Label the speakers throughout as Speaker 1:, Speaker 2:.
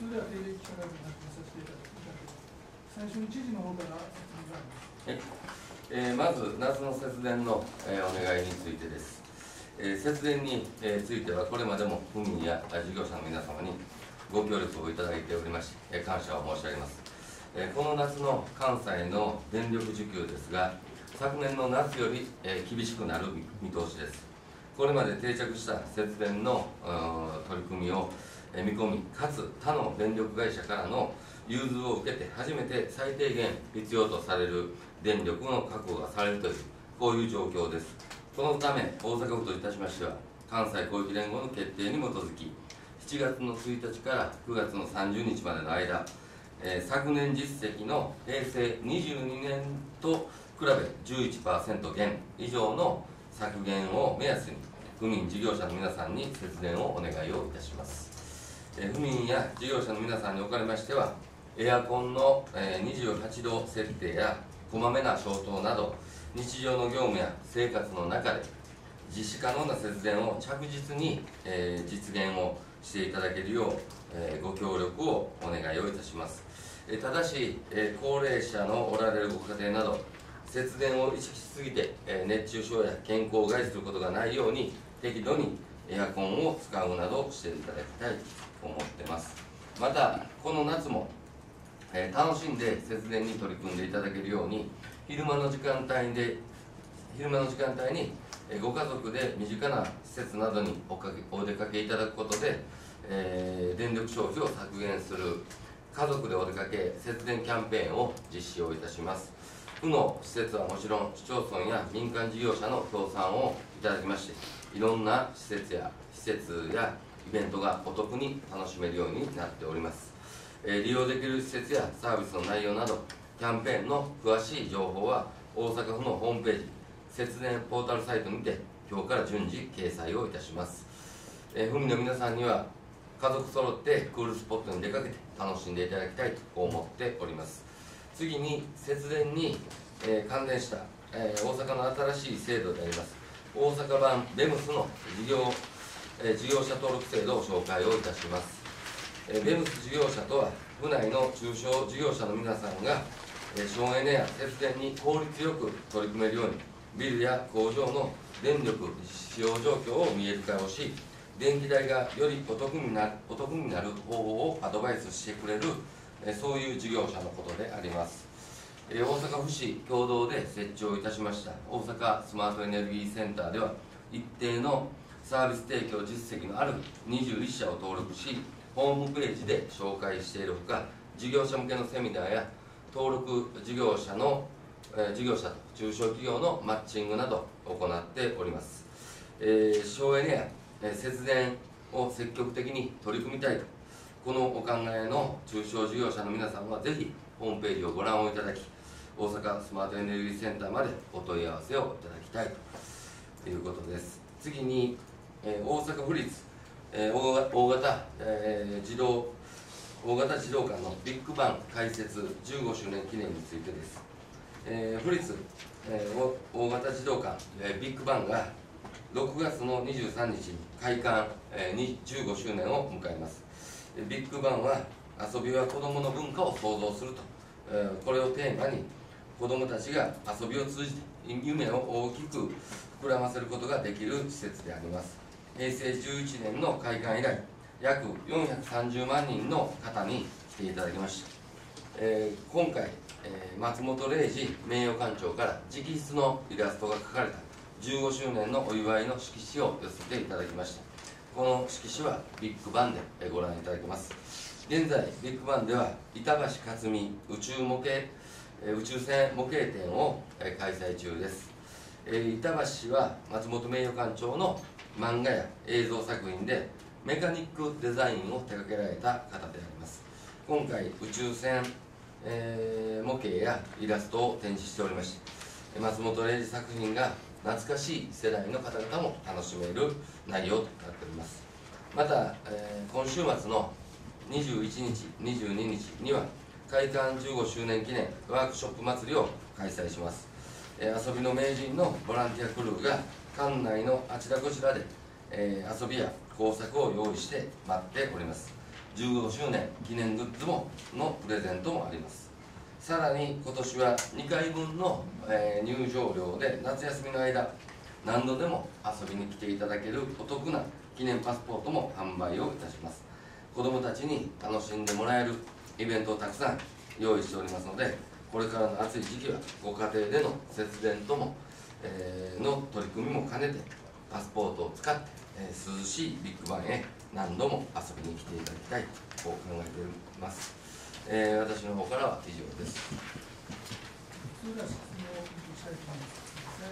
Speaker 1: それでは定例記者会見を始めさせていただきます。最初に知事の方から説明があります。
Speaker 2: まず夏の節電の、お願いについてです。節電に、ついてはこれまでも府民や事業者の皆様にご協力をいただいておりまして、感謝を申し上げます。この夏の関西の電力需給ですが、昨年の夏より、厳しくなる見通しです。これまで定着した節電の取り組みを見込み、かつ他の電力会社からの融通を受けて初めて最低限必要とされる電力の確保がされるという、こういう状況です。そのため大阪府といたしましては、関西広域連合の決定に基づき7月の1日から9月の30日までの間、昨年実績の平成22年と比べ 11% 減以上の削減を目安に府民事業者の皆さんに節電をお願いをいたします。府民や事業者の皆さんにおかれましては、エアコンの28度設定やこまめな消灯など日常の業務や生活の中で実施可能な節電を着実に実現をしていただけるようご協力をお願いをいたします。ただし高齢者のおられるご家庭など節電を意識しすぎて熱中症や健康を害することがないように適度にエアコンを使うなどしていただきたいと思っています。またこの夏も楽しんで節電に取り組んでいただけるように昼間の時間帯にご家族で身近な施設などにお出かけいただくことで、電力消費を削減する家族でお出かけ節電キャンペーンを実施をいたします。府の施設はもちろん市町村や民間事業者の協賛をいただきまして、いろんな施設やイベントがお得に楽しめるようになっております。利用できる施設やサービスの内容などキャンペーンの詳しい情報は大阪府のホームページ節電ポータルサイトにて今日から順次掲載をいたします。府民の皆さんには家族揃ってクールスポットに出かけて楽しんでいただきたいと思っております。次に節電に、関連した、大阪の新しい制度であります大阪版ベムスの事業者登録制度を紹介をいたします。ベムス事業者とは府内の中小事業者の皆さんが省エネや節電に効率よく取り組めるようにビルや工場の電力使用状況を見える化をし、電気代がよりお得になる方法をアドバイスしてくれるそういう事業者のことであります。大阪府市共同で設置をいたしました大阪スマートエネルギーセンターでは一定のサービス提供実績のある21社を登録し、ホームページで紹介しているほか、事業者向けのセミナーや登録事業者と中小企業のマッチングなどを行っております。省エネや節電を積極的に取り組みたいとこのお考えの中小事業者の皆さんはぜひホームページをご覧をいただき、大阪スマートエネルギーセンターまでお問い合わせをいただきたいということです。次に、大阪府立大型児童館のビッグバン開設15周年記念についてです。府立大型児童館ビッグバンが6月の23日に開館15周年を迎えます。ビッグバンは遊びは子どもの文化を創造すると、これをテーマに子どもたちが遊びを通じて夢を大きく膨らませることができる施設であります。平成11年の開館以来約430万人の方に来ていただきました。今回、松本零士名誉館長から直筆のイラストが描かれた15周年のお祝いの色紙を寄せていただきました。この色紙はビッグバンでご覧いただけます。現在ビッグバンでは板橋克美宇宙船模型展を開催中です。板橋氏は松本名誉館長の漫画や映像作品でメカニックデザインを手掛けられた方であります。今回宇宙船、模型やイラストを展示しておりまして、松本零士作品が懐かしい世代の方々も楽しめる内容となっております。また、今週末の21日、22日には開館15周年記念ワークショップ祭りを開催します。遊びの名人のボランティアクルーが館内のあちらこちらで、遊びや工作を用意して待っております。 15周年記念グッズものプレゼントもあります。さらに今年は2回分の、入場料で夏休みの間何度でも遊びに来ていただけるお得な記念パスポートも販売をいたします。子どもたちに楽しんでもらえるイベントをたくさん用意しておりますので、これからの暑い時期はご家庭での節電とも、の取り組みも兼ねてパスポートを使って、涼しいビッグバンへ何度も遊びに来ていただきたいと考えています。私の方からは以上です。
Speaker 1: それでは質問をしたいと思います。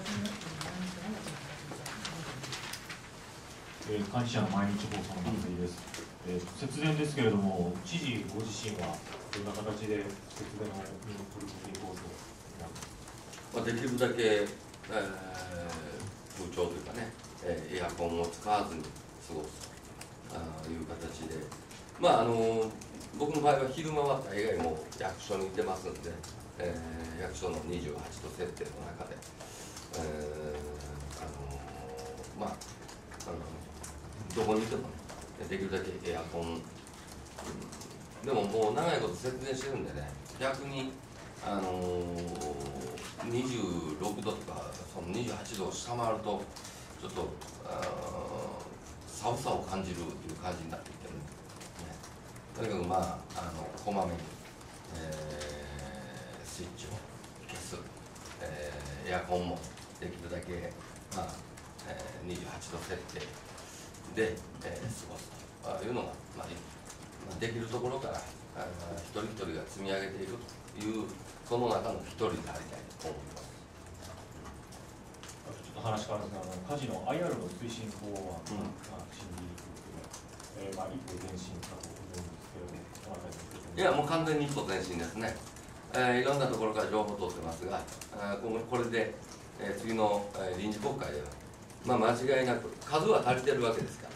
Speaker 3: 幹事社の毎日放送の松井です。節電ですけれども、知事ご自身はどんな形で節電を取り組んでいこうと
Speaker 2: できるだけ、空調というかね、エアコンを使わずに過ごすという形で、僕の場合は昼間は大概もう役所にいてますので、役所の28度設定の中で、どこにいてもね、できるだけエアコン、でももう長いこと節電してるんでね、逆に、26度とかその28度を下回るとちょっと寒さを感じるという感じになってきてるんで、とにかくこまめに、スイッチを消す、エアコンもできるだけ、28度設定で、過ごすというのが、できるところから一人一人が積み上げていくというその中の一人でありたいと思います。
Speaker 3: ちょっと話変わるんですが、カジノ IR の推進法案が審議一歩前進かと思うんですけれども、
Speaker 2: いや、もう完全に一歩前進ですね。いろんなところから情報を取ってますが、これで、次の、臨時国会では、間違いなく、数は足りてるわけですから、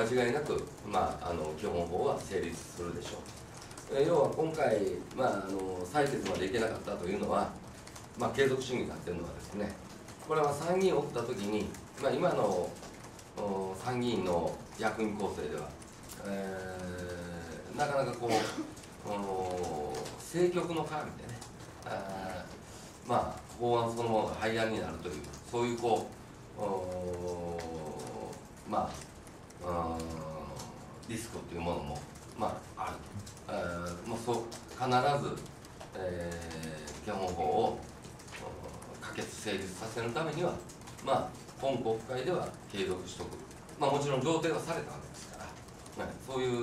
Speaker 2: 間違いなく、基本法は成立するでしょう。要は今回、採決までいけなかったというのは、継続審議になっているのはですね、これは参議院を送ったときに、今の参議院の役員構成では、なかなか政局の絡みでね、法案そのものが廃案になるという、そういうリスクというものも、あると。必ず、基本法を可決成立させるためには、今国会では継続しておく、もちろん上程はされたわけですから、そういう、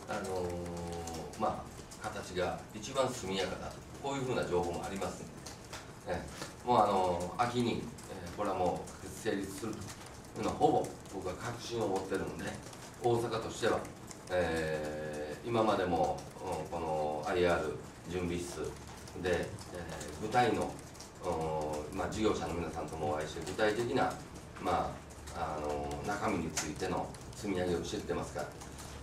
Speaker 2: 形が一番速やかだと、こういうふうな情報もありますので、もう秋に、これはもう可決成立するというのは、ほぼ僕は確信を持っているので、大阪としては、今までもこの IR 準備室で、具体の、事業者の皆さんともお会いして、具体的な、中身についての積み上げをしていってますから、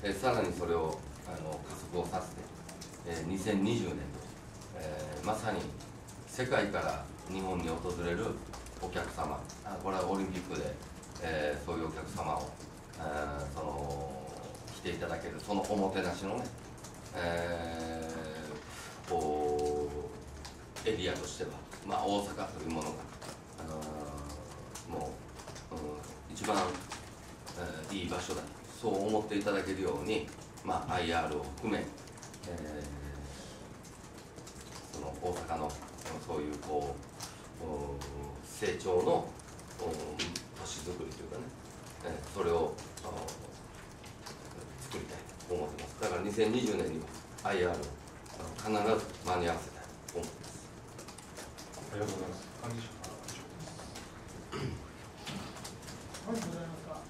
Speaker 2: さらにそれを加速をさせて、2020年度、まさに世界から日本に訪れるお客様、これはオリンピックで、そういうお客様を来ていただける、そのおもてなしのね、エリアとしては、大阪というものが、一番、いい場所だと、そう思っていただけるように、IR を含め、その大阪のそういう成長の都市づくりというかね、それを作りたいと思ってます。だから2020年には IR を必ず間に合わせたいと思ってます。
Speaker 3: ありがとうございます。幹事長から以上です。
Speaker 1: ございますか。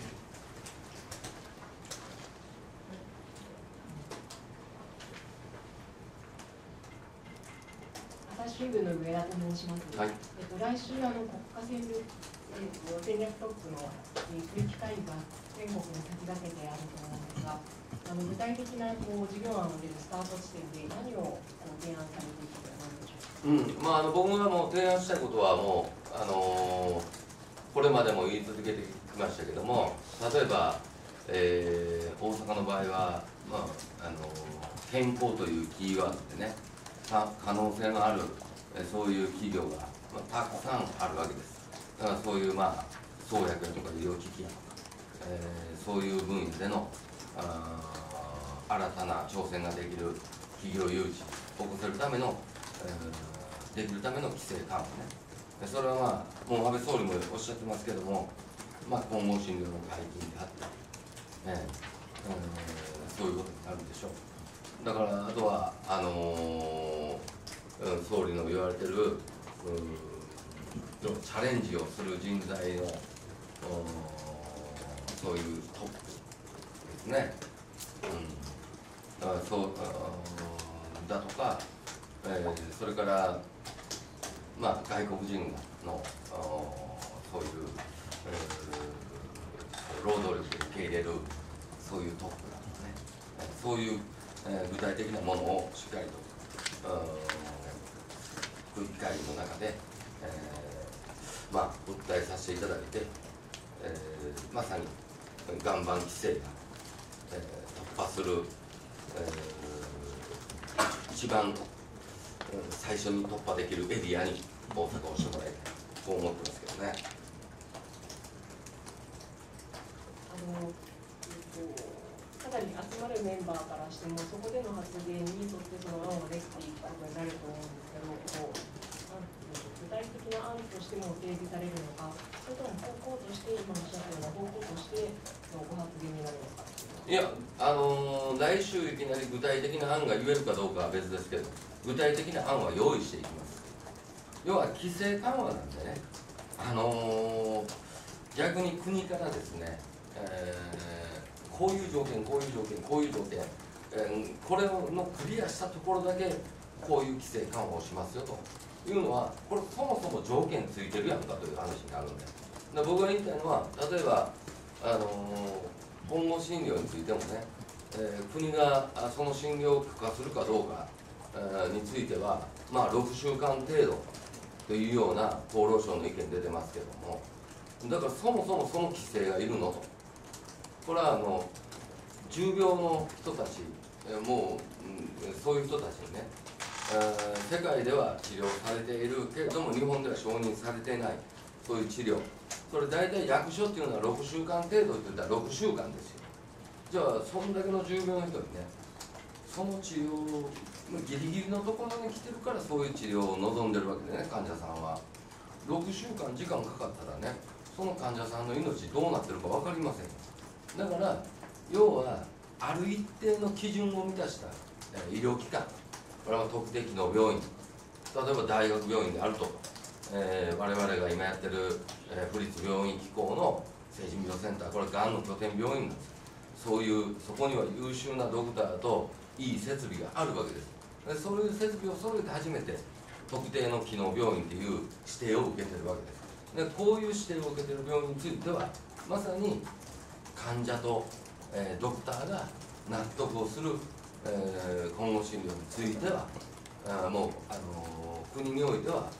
Speaker 4: 朝日新聞の上田と申します。
Speaker 2: はい。
Speaker 4: 来週国家戦略戦略特区の有機会議が全国に先駆けてあると思うんですが、具体的な事業案を出るスタート地点で何を提案されていくと思うでしょうか。
Speaker 2: 僕がもう提案したいことはもうこれまでも言い続けてきましたけども、例えば、大阪の場合は健康というキーワードでね、可能性のあるそういう企業が、たくさんあるわけです。だからそういう創薬やとか医療機器やとか、そういう分野での新たな挑戦ができる企業誘致を起こせるための、できるための規制緩和ね。それはもう安倍総理もおっしゃってますけども、混合診療の解禁であったり、そういうことになるでしょう。だからあとは総理の言われてるチャレンジをする人材のそういうトップですね。だからそうだとか、それから外国人のそういう、労働力で受け入れるそういうトップだとかね、そういう、具体的なものをしっかりと空気会議の中で、訴えさせていただいて、まさに岩盤規制が、突破する、一番、最初に突破できるエリアに大阪をしてもらいたいと思ってますけどね。
Speaker 4: かなり集まるメンバーからしても、そこでの発言に沿ってその案をできていくことになると思うんですけど、具体的な案としても提示されるのか、それとも方向として今おっしゃったような方向としてのご発言になるのか。
Speaker 2: いや、来週いきなり具体的な案が言えるかどうかは別ですけど、具体的な案は用意していきます。要は規制緩和なんでね、逆に国からですね、こういう条件、こういう条件、こういう条件、これのクリアしたところだけこういう規制緩和をしますよというのは、これそもそも条件ついてるやんかという話になるんで、僕が言いたいのは、例えば混合診療についてもね、国がその診療を許可するかどうかについては、6週間程度というような厚労省の意見出てますけども、だからそもそもその規制がいるのと、これは重病の人たち、もう、そういう人たちにね、世界では治療されているけれども、日本では承認されていない、そういう治療、それ大体役所っていうのは6週間程度って言ったら6週間ですよ。じゃあ、そんだけの重病の人にね、その治療のギリギリのところに来てるから、そういう治療を望んでるわけでね、患者さんは。6週間時間かかったらね、その患者さんの命どうなってるか分かりません。だから要はある一定の基準を満たした医療機関、これは特定機能病院、例えば大学病院であるとか、我々が今やってる、府立病院機構の成人病センター、これがんの拠点病院なんです。そこには優秀なドクターといい設備があるわけです。でそういう設備を揃えて初めて特定の機能病院という指定を受けてるわけです。でこういう指定を受けてる病院については、まさに患者と、ドクターが納得をする、混合診療については、もう国においては、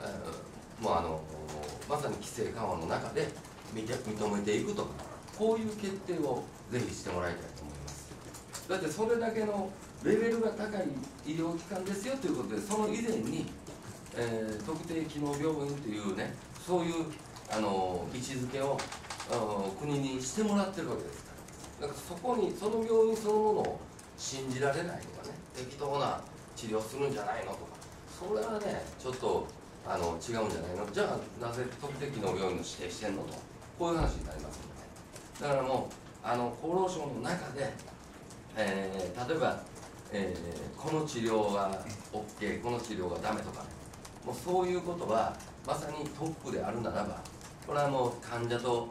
Speaker 2: まさに規制緩和の中で認めていくとか、こういう決定をぜひしてもらいたいと思います。だってそれだけのレベルが高い医療機関ですよということで、その以前に、特定機能病院というね、そういう位置づけを国にしてもらってるわけですから、だからそこにその病院そのものを信じられないとかね、適当な治療するんじゃないのとか、それはねちょっと違うんじゃないの、じゃあなぜ特定機能病院の指定してんのと、こういう話になりますので、だからもう厚労省の中で、例えば、この治療が OK、この治療がダメとかね、もうそういうことはまさにトップであるならば、これはもう患者と、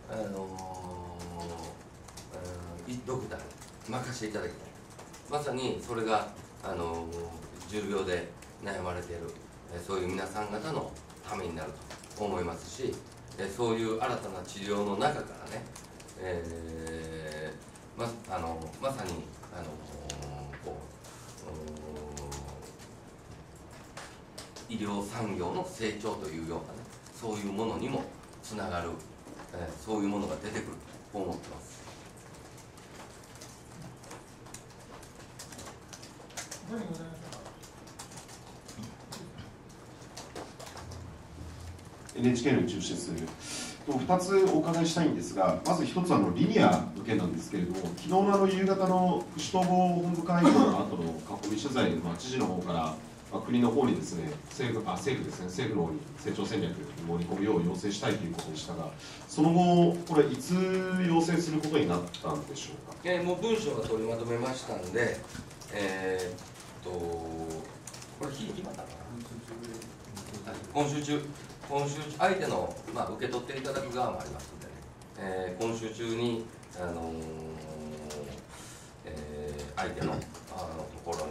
Speaker 2: ドクターに任せていただきたい。まさにそれが重病で悩まれている、そういう皆さん方のためになると思いますし、そういう新たな治療の中からね、まさに医療産業の成長というようなね、そういうものにもつながる、そういうものが出てくると思ってます。
Speaker 1: 他にございましたか。
Speaker 5: NHK の宇宙施設2つお伺いしたいんですが、まず1つリニアの件なんですけれども、昨日の夕方の府首統合本部会合の後の囲み取材で、知事の方から、国の方にですね、政府の方に成長戦略に盛り込むよう要請したいということでしたが、その後、これ、いつ要請することになったんでしょうか。
Speaker 2: もう文章が取りまとめましたんで、これ、日決まったかな、今週中、相手の、受け取っていただく側もありますのでね、今週中に、相手のところに、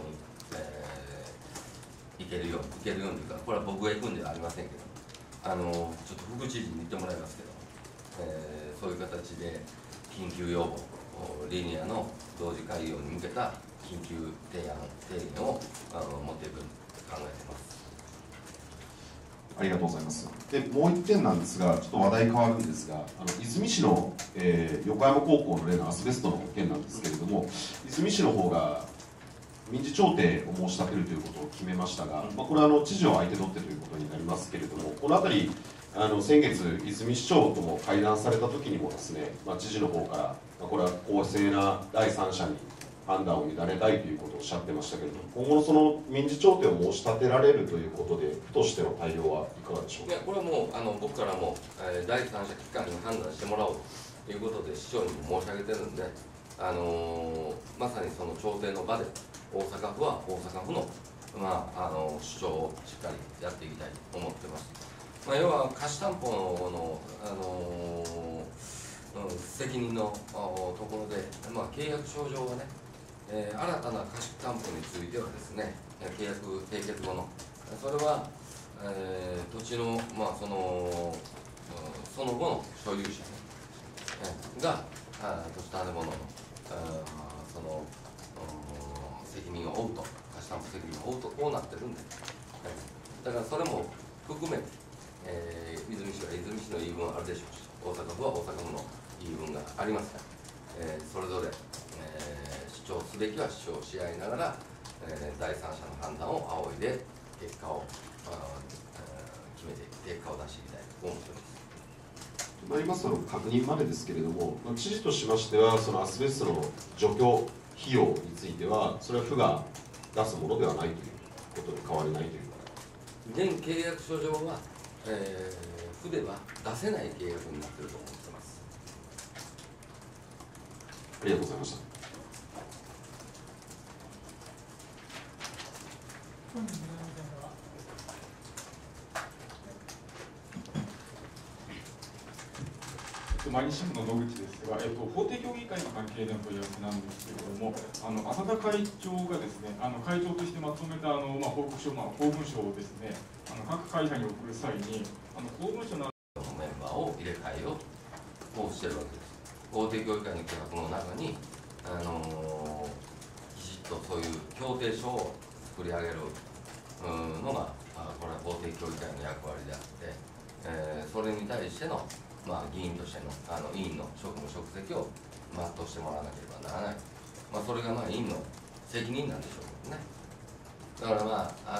Speaker 2: 行けるようにというか、これは僕が行くんではありませんけど、ちょっと副知事に言ってもらいますけど、そういう形で緊急要望、リニアの同時開業に向けた緊急提言を持っていく考えています。
Speaker 5: ありがとうございます。で、もう1点なんですが、ちょっと話題変わるんですが、泉市の、横山高校の例のアスベストの件なんですけれども、泉市の方が民事調停を申し立てるということを決めましたが、これは知事を相手取ってということになりますけれども、このあたり、先月、泉市長とも会談されたときにもですね、知事の方から、これは公正な第三者に判断を委ねたいということをおっしゃってましたけれども、今後のその民事調停を申し立てられるということで、府としての対応はいかがでしょうか。
Speaker 2: いや、これはもう僕からも、第三者機関に判断してもらおうということで、市長にも申し上げてるんで、まさにその調停の場で、大阪府は大阪府の、主張をしっかりやっていきたいと思ってます。要は貸し担保の、責任のところで、契約書上はね、新たな貸し担保についてはですね、契約締結後の、それは、土地の、その後の所有者、が土地建物のその責任を負うと、貸し担保責任を負うと、こうなってるんで、だからそれも含めて、泉市は泉市の言い分あるでしょうし、大阪府は大阪府の言い分がありますから、それぞれ、主張すべきは主張し合いながら、第三者の判断を仰いで結果を、決めて結果を出していきたいと思っております。
Speaker 5: となりますと、確認までですけれども、知事としましては、そのアスベストの除去費用については、それは府が出すものではないということに変わりないというか。
Speaker 2: 現契約書上は、府では出せない契約になっていると思っています。
Speaker 5: ありがとうございました。
Speaker 6: 毎日新聞の野口ですが、法定協議会の関係での問い合わせなんですけれども、浅田会長がですね、会長としてまとめた報告書、公文書をですね、各会派に送る際に、公文書の
Speaker 2: メンバーを入れ替えようとしてるわけです。法定協議会の規約の中に、きちっとそういう協定書を作り上げるのが、これは法定協議会の役割であって、それに対しての議員としての委員の職務職責を全うしてもらわなければならない、それが委員の責任なんでしょうけどね。だから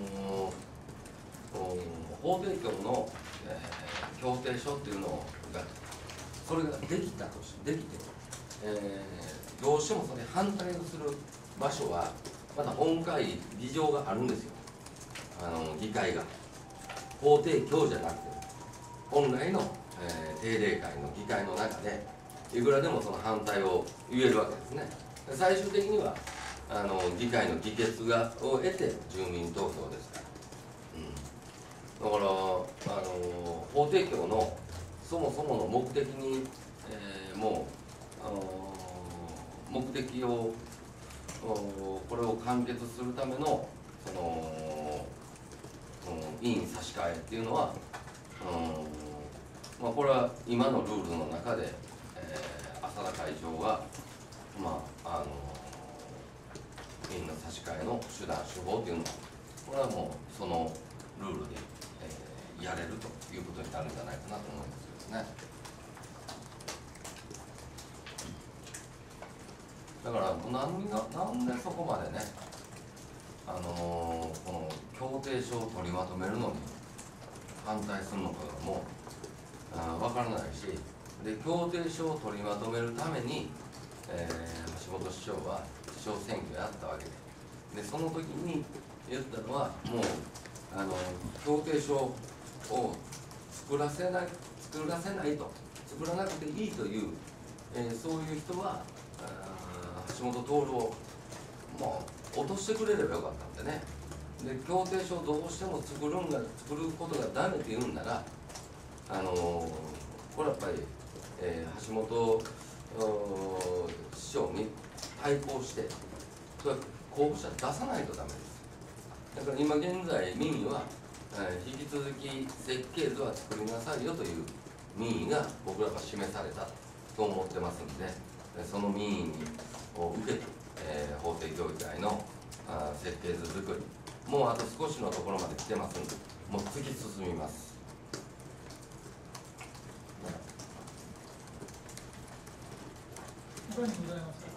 Speaker 2: 法定協の、協定書っていうのがそれができたとしてできて、どうしてもそれ反対をする場所はまた本会議場があるんですよ。議会が法定協じゃなくて本来の定例会の議会の中でいくらでもその反対を言えるわけですね。最終的には議会の議決を得て住民投票ですから、だから法定協のそもそもの目的に、もう目的をこれを完結するためのその委員差し替えっていうのはこれは今のルールの中で、浅田会長が、委員の差し替えの手段、手法というのは、これはもうそのルールで、やれるということになるんじゃないかなと思いますけどね。だからなんでそこまでね、 この協定書を取りまとめるのに反対するのかがもう分からないし、で協定書を取りまとめるために、橋本市長は市長選挙をやったわけで、その時に言ったのはもう協定書を作らせないと、作らなくていいという、そういう人は橋本徹をもう落としてくれればよかったんでね。で協定書をどうしても作ることがダメって言うんなら、これやっぱり、橋本市長に対抗してそれは候補者出さないとダメです。だから今現在民意は、引き続き設計図は作りなさいよという民意が僕らが示されたと思ってますので、その民意を受けて、法定協議会の設計図作り、もうあと少しのところまで来てますので、もう突き進みます。
Speaker 1: 他にございますか。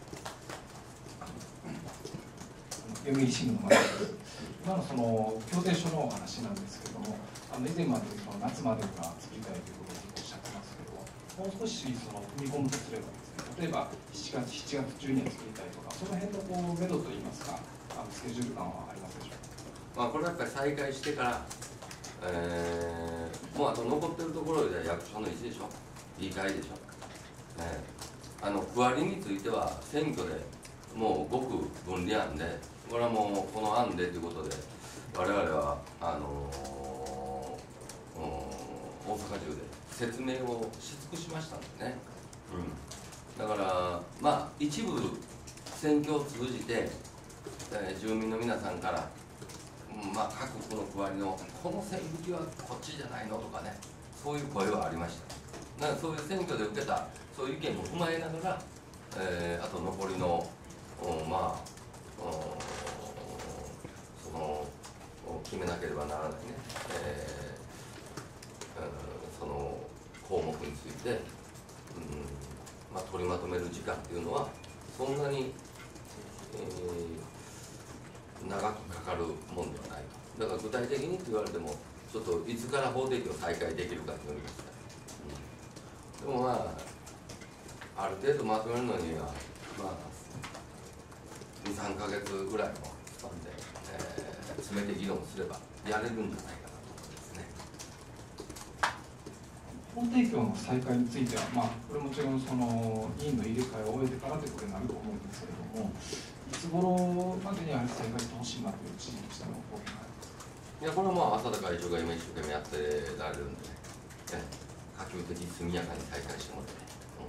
Speaker 7: 読売新聞の前です。今のその協定書の話なんですけれども、以前までその夏までには作りたいということをおっしゃってますけども、もう少しその踏み込むとすればですね、例えば7月中には作りたいとか、その辺の目処といいますか、スケジュール感はありますでしょうか。
Speaker 2: これはやっぱり再開してから、もうあと残ってるところで役所の維持でしょ、議会でしょ、区割りについては選挙でもうごく分離案で、これはもうこの案でということで、我々は大阪中で説明をし尽くしましたんでね、だからまあ一部選挙を通じて、住民の皆さんから、各区の区割りのこの線引きはこっちじゃないのとかね、そういう声はありました。だからそういう選挙で受けたそういう意見も踏まえながら、あと残りのその決めなければならないね、その項目について、取りまとめる時間っていうのはそんなに、長くかかるもんではないと。だから具体的にって言われてもちょっといつから法定期を再開できるかによりますから、でもある程度まとめるのには2、3ヶ月ぐらいのスパンで、詰めて議論すればやれるんじゃないかなと思いますね。
Speaker 7: 法提供の再開については、これもちろんその委員の入れ替えを終えてからということになると思うんですけれども、いつ頃までに再開してほしいなという知事としてのご意見がありますか。
Speaker 2: いや、これは浅田会長が今一生懸命やってられるんで、可及的速やかに再開してもらって。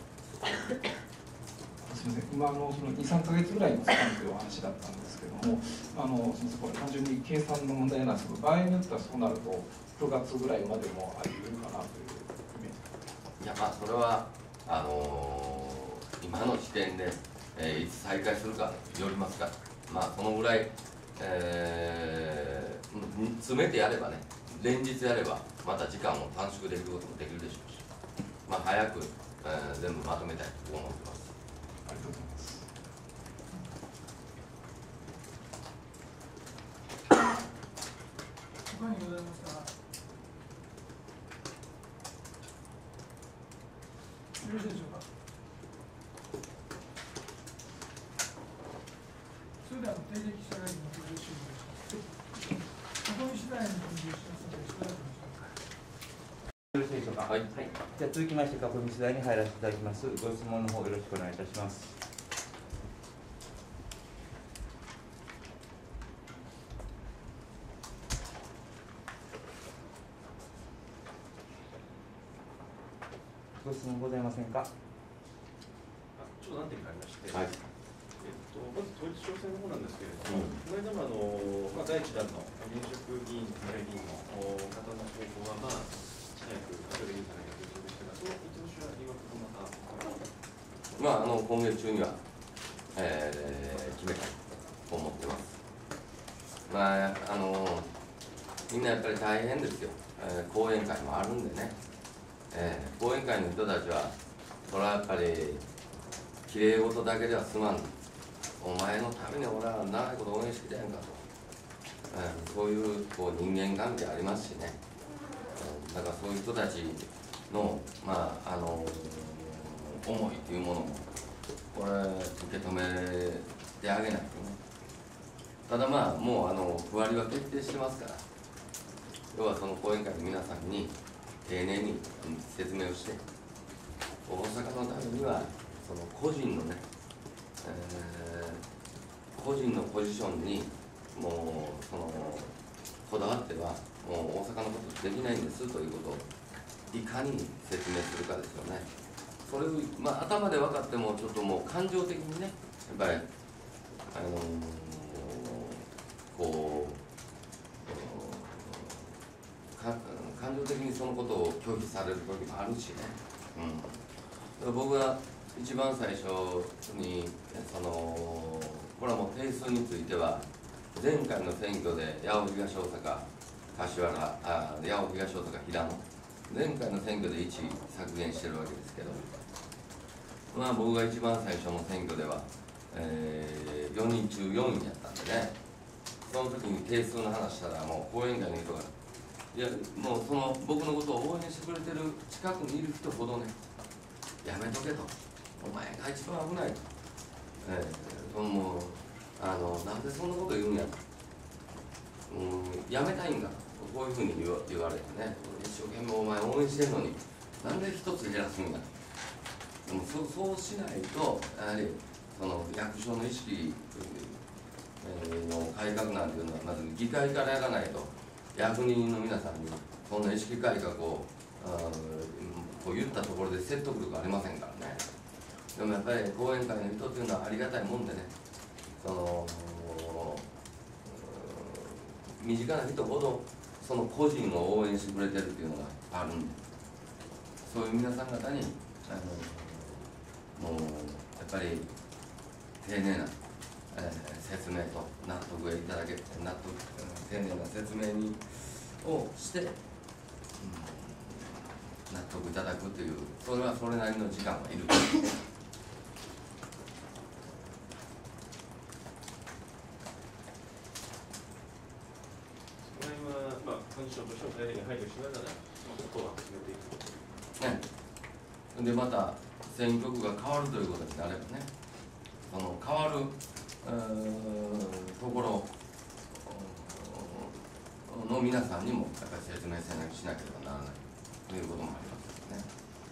Speaker 7: すみません、今その2、3ヶ月ぐらいのスパンというお話だったんですけども、すみません、これ単純に計算の問題なんですけど、場合によってはそうなると9月ぐらいまでもあり得るかなというイメージ。
Speaker 2: いや、それは今の時点で、いつ再開するかによりますから、そのぐらい、詰めてやればね、連日やればまた時間を短縮できることもできるでしょうし、早く、全部まとめたいと思ってます。
Speaker 7: ありがとうございます。
Speaker 1: 他にございますか。よろしいでしょうか。それでは定例記者会議の閉じ終了します。ここに次第に閉じしますので、しばらくお待ちください。
Speaker 8: よろしいでしょうか。はい。じゃあ続きまして、確認次第に入らせていただきます。ご質問の方よろしくお願いいたします。ご質問ございませんか。
Speaker 9: ちょっと何点かありまして、
Speaker 2: はい、
Speaker 9: まず統一地方選の方なんですけれども、この間も第1弾の現職議員、国会議員の方の候補は、早く勝てるんじゃないかということでしたが、その見通しは今また
Speaker 2: 今月中には、決めたいと思ってます。みんなやっぱり大変ですよ、講演会もあるんでね、講演会の人たちは、それはやっぱり、きれい事だけでは済まん、お前のために俺は長いこと応援してきたやんかと。 そういうこう人間関係ありますしね、だからそういう人たちの、思いというものもこれ受け止めてあげないとね。ただもう区割りは決定してますから、要はその講演会の皆さんに丁寧に説明をして、大阪のためにはその個人のね、個人のポジションにもうそのこだわってはもう大阪のことできないんですということをいかに説明するかですよね。それを頭で分かってもちょっともう感情的にね、やっぱり感情的にそのことを拒否される時もあるしね、僕は一番最初にこれはもう定数については前回の選挙で八尾東大阪柏原八尾東大阪平野前回の選挙で1位削減してるわけですけど、僕が一番最初の選挙では、4人中4位やったんでね、その時に定数の話したらもう講演会の人がいやもうその僕のことを応援してくれてる近くにいる人ほどね、やめとけと、お前が一番危ないと、もうなんでそんなこと言うんやと、やめたいんだと、こういうふうに言われてね、一生懸命お前応援してるのになんで一つ減らすんだと。でもそうしないとやはりその役所の意識の改革なんていうのはまず議会からやらないと、役人の皆さんにそんな意識改革をこう言ったところで説得力ありませんからね。でもやっぱり講演会の人っていうのはありがたいもんでね、その身近な人ほどその個人を応援してくれてるっていうのがあるんで、そういう皆さん方にもうやっぱり丁寧な、説明と納得いただけて丁寧な説明をして、納得いただくという、それはそれなりの時間がいる。
Speaker 9: その辺は幹事長としても丁寧に配慮しながらそこは進めていくと。
Speaker 2: ね、でまた選挙区が変わるということになればね、その変わるところの皆さんにもやっぱり説明しなければならないということもありますよね。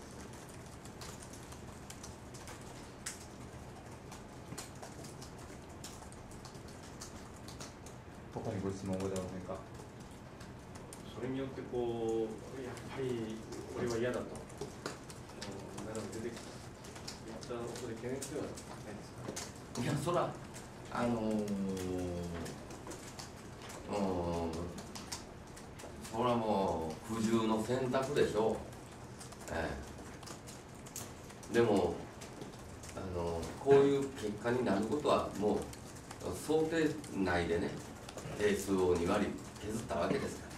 Speaker 8: 他にご質問ございませんか。
Speaker 9: それによってやっぱり俺は嫌だとなるほど出てきたそういったことで懸念ではないですか。
Speaker 2: いや、そらそれはもう苦渋の選択でしょう、でもこういう結果になることはもう想定内でね、定数を2割削ったわけですから。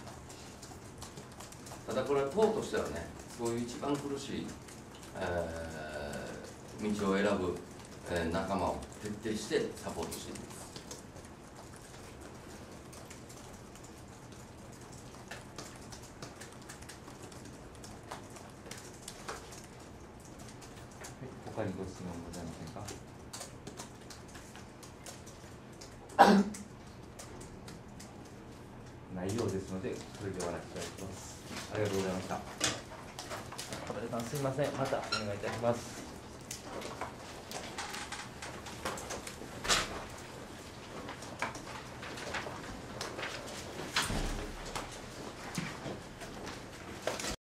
Speaker 2: ただこれは党としてはね、そういう一番苦しい、道を選ぶ、仲間を徹底してサポートしています。
Speaker 8: 他にご質問ございませんか。ないようですので、それで終わらせていただきます。ありがとうございました。小林さん、すみません。またお願いいたします。